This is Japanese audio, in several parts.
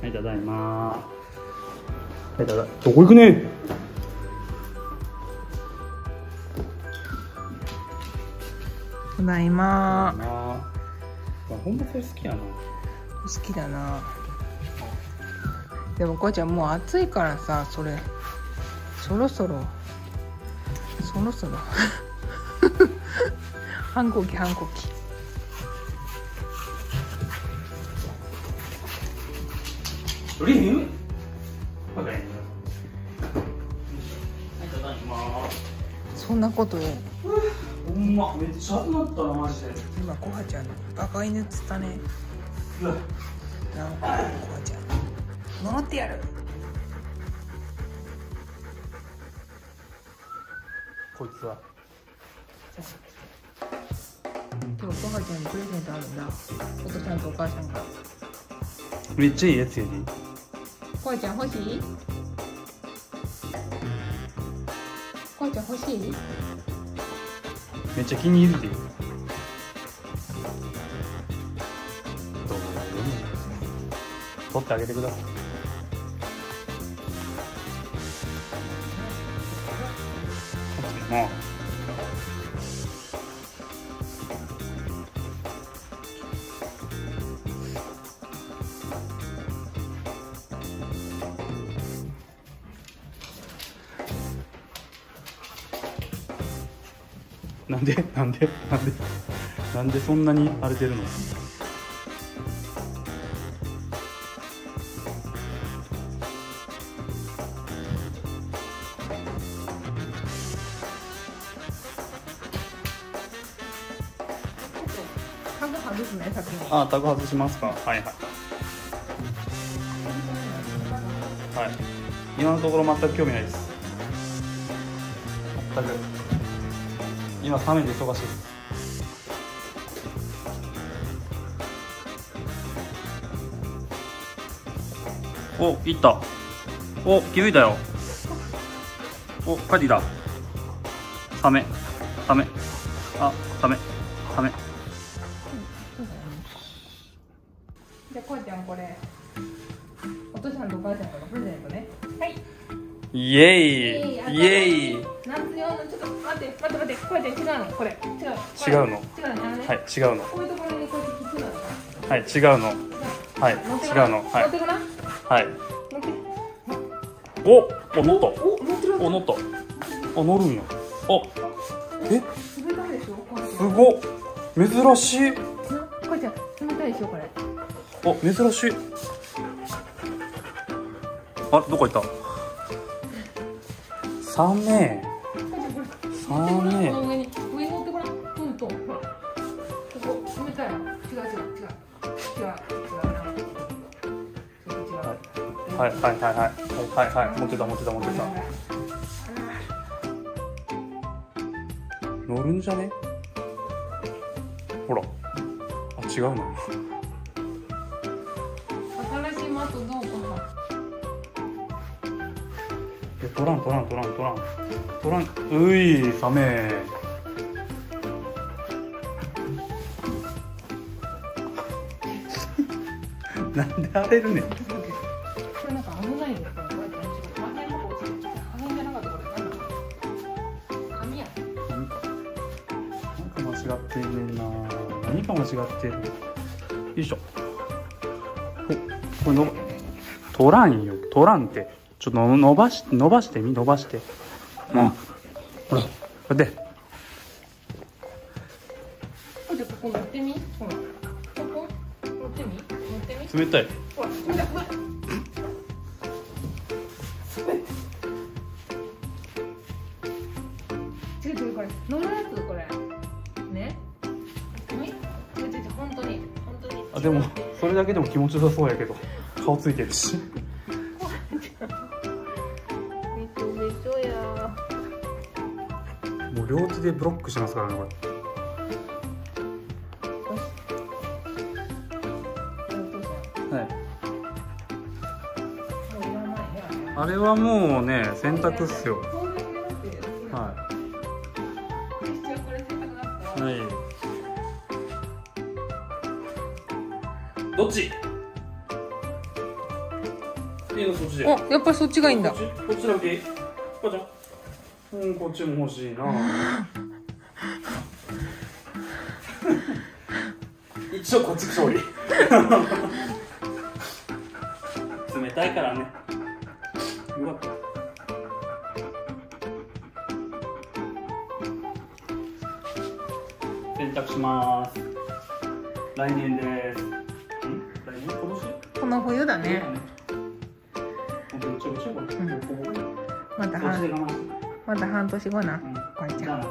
はいただいま。はいただ。どこ行くね。 ただいま。 ほんまそれ好きやな。 好きだな。でもこうちゃんもう暑いからさ、そろそろ反抗期。 ドリーム。はい、ただいま。 そんなことよ。 ほんまめっちゃ暑なったなマジで。 今コハちゃんバカ犬っつったね。なあ、コハちゃん守ってやる。 こいつは今日コハちゃんにプレゼントあるんだ。お父さんとお母さんが。 めっちゃいいやつやで。 コハちゃん欲しい？コハちゃん欲しい？ めっちゃ気に入るで。どう取ってあげてください。なんでそんなに荒れてるの。 タグ外すね、先に。 あ、タグ外しますか。はいはい。はい。今のところ全く興味ないです。全く。今サメで忙しいです。お、行った。お、気づいたよ。お、帰ってきた。サメ。あ、サメ。 じゃあこうちゃんこれお父さんとお母さんからプレゼントね。はい。 イエイ。 夏用のちょっと待ってこうやって違うのこれ違うのはい違うの。 こういうところにこうやって聞くの。 はい違うの。はい違うの。はい。 乗ってごらん。 はい。 乗って。 乗った。 乗ってる。 乗った。乗るんや。え、 冷たいでしょこれ。 すごっ。珍しい。 こうちゃん冷たいでしょこれ。 珍しい。あ、どこ行った。サメ。 上に乗ってごらん。ほら。ここ冷たいわ。違う。 はい。持ってた。乗るんじゃね。ほら。あ、違うの。 新しいマットどうかな。 取らん。うい、サメ。なんで荒れるねん。 これなんか危ないですか。 間違ってるねんな。何か間違ってる。よいしょ。これ取らんって。ちょっと伸ばしてみ。ほら、こうやって。 ここ乗ってみ。ほら。ここ乗ってみ。 冷たい。 ほら、冷たい。違うこれ乗るやつこれ。ね。本当に。 あ、でもそれだけでも気持ちよさそうやけど、顔ついてるし。 めちょや。 もう両手でブロックしますからねこれ。はい。あれはもうね、洗濯っすよ。はい。どっち？ いいのそっちで。 お、やっぱりそっちがいいんだ。 こっちだけ。こうちゃん。こっちも欲しいな。一応こっち勝利。冷たいからね。うわ。洗濯します。来年です。来年今年？ この冬だね。また半年後な。こいちゃん。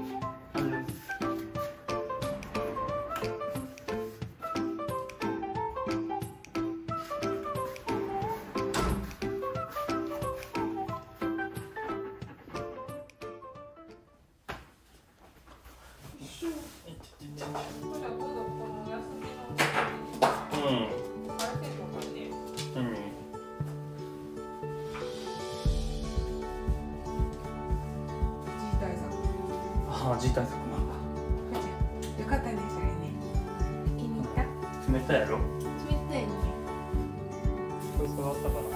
自対策なんだ。 よかったね、それね。気に入った。 冷たいやろ。 冷たいね。 これ触ったかな。